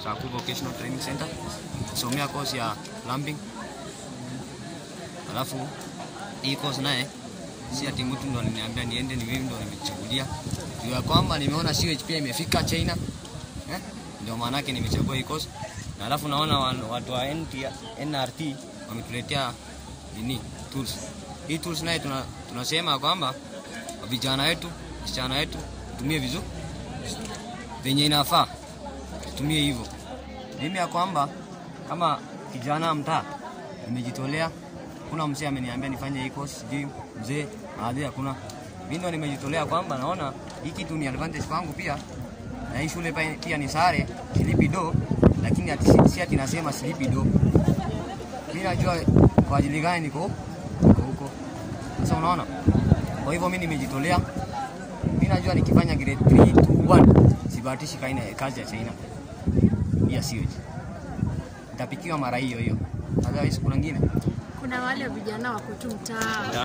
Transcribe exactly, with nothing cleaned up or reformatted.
Saku Vocational Training Center. Somea course ya plumbing. Alafu hii course naye si ati mtu ndo aliniambia niende, ni mimi ndo nimechagulia. Jua kwamba nimeona C H pia imefika China. Eh? Ndio maana yake nimechagua hii course. Na alafu naona watu wa N R T wametuletea nini? Tools. Hii tools naye tuna, tunasema kwamba vijana wetu, vijana wetu tumie vizuri. Venye inafaa. Tumie hivyo. Mimi ya kwamba kama kijana mtaa nimejitolea, kuna mzee ameniambia nifanye hii course, sijui mzee baadhi hakuna. Mimi ndo nimejitolea kwamba naona hii kitu ni advantage kwangu pia. Na hii shule pia ni sare, silipi do, lakini ati si ati nasema silipi do. Mimi najua kwa ajili gani niko huko. Sasa unaona? Kwa hivyo mimi nimejitolea. Mimi najua nikifanya grade three to one sibatishi kaina kazi ya China. Ya C H. Nitapikiwa mara hiyo hiyo. Otherwise kuna ngine. Kuna wale vijana wa kutumtaa